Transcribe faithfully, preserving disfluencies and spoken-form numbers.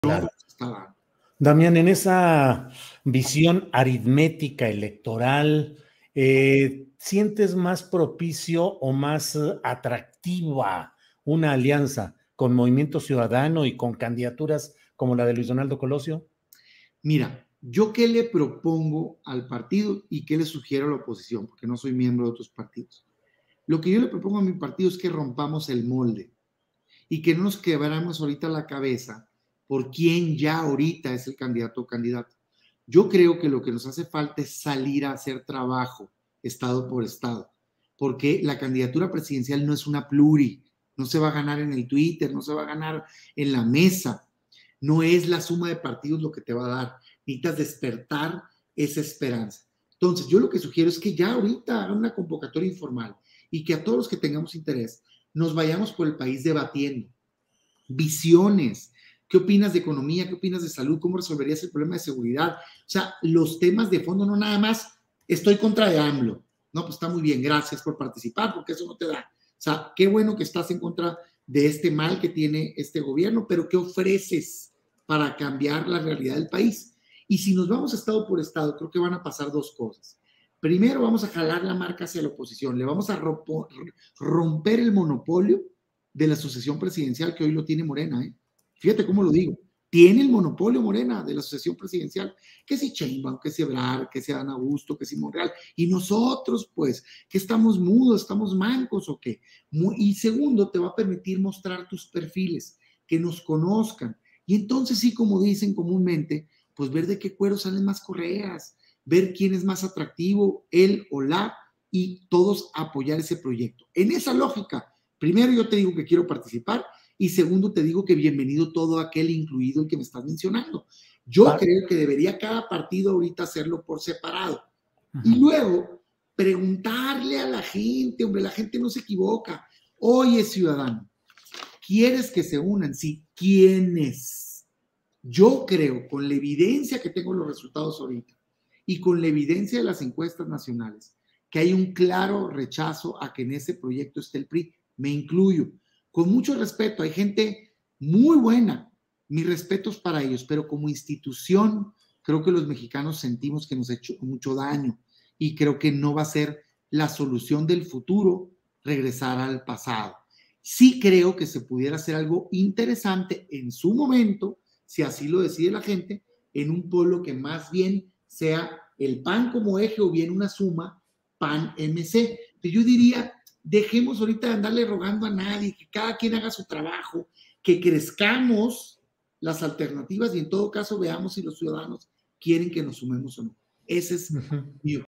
Claro. Estaba. Damián, en esa visión aritmética electoral, eh, ¿sientes más propicio o más eh, atractiva una alianza con Movimiento Ciudadano y con candidaturas como la de Luis Donaldo Colosio? Mira, ¿yo qué le propongo al partido y qué le sugiero a la oposición? Porque no soy miembro de otros partidos. Lo que yo le propongo a mi partido es que rompamos el molde y que no nos quebramos ahorita la cabeza por quién ya ahorita es el candidato o candidata. Yo creo que lo que nos hace falta es salir a hacer trabajo, estado por estado, porque la candidatura presidencial no es una pluri, no se va a ganar en el Twitter, no se va a ganar en la mesa, no es la suma de partidos lo que te va a dar, necesitas despertar esa esperanza. Entonces, yo lo que sugiero es que ya ahorita hagan una convocatoria informal y que a todos los que tengamos interés nos vayamos por el país debatiendo visiones. ¿Qué opinas de economía? ¿Qué opinas de salud? ¿Cómo resolverías el problema de seguridad? O sea, los temas de fondo, no nada más estoy contra de AMLO. No, pues está muy bien, gracias por participar, porque eso no te da. O sea, qué bueno que estás en contra de este mal que tiene este gobierno, pero ¿qué ofreces para cambiar la realidad del país? Y si nos vamos estado por estado, creo que van a pasar dos cosas. Primero, vamos a jalar la marca hacia la oposición, le vamos a romper el monopolio de la sucesión presidencial que hoy lo tiene Morena, ¿eh? Fíjate cómo lo digo. Tiene el monopolio Morena de la sucesión presidencial. Que si Sheinbaum, que si Ebrard, que si Adán Augusto, que si Monreal. Y nosotros, pues, que estamos mudos, estamos mancos o qué. Y segundo, te va a permitir mostrar tus perfiles, que nos conozcan. Y entonces sí, como dicen comúnmente, pues ver de qué cuero salen más correas, ver quién es más atractivo, él o la, y todos apoyar ese proyecto. En esa lógica, primero yo te digo que quiero participar y segundo te digo que bienvenido todo aquel, incluido el que me estás mencionando. Yo ah. creo que debería cada partido ahorita hacerlo por separado. Uh-huh. Y luego preguntarle a la gente, hombre, la gente no se equivoca. Oye, ciudadano, ¿quieres que se unan? Sí, ¿quiénes? Yo creo, con la evidencia que tengo los resultados ahorita y con la evidencia de las encuestas nacionales, que hay un claro rechazo a que en ese proyecto esté el P R I. Me incluyo. Con mucho respeto, hay gente muy buena, mis respetos para ellos, pero como institución creo que los mexicanos sentimos que nos ha hecho mucho daño y creo que no va a ser la solución del futuro regresar al pasado. Sí creo que se pudiera hacer algo interesante en su momento, si así lo decide la gente, en un polo que más bien sea el P A N como eje o bien una suma P A N-M C. Yo diría, dejemos ahorita de andarle rogando a nadie, que cada quien haga su trabajo, que crezcamos las alternativas y en todo caso veamos si los ciudadanos quieren que nos sumemos o no. Ese es uh-huh. mi